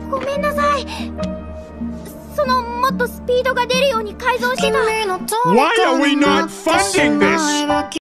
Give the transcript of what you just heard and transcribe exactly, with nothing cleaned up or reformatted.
ごめんなさい。そのもっとスピードが出るように改造してた。 Why are we not funding this?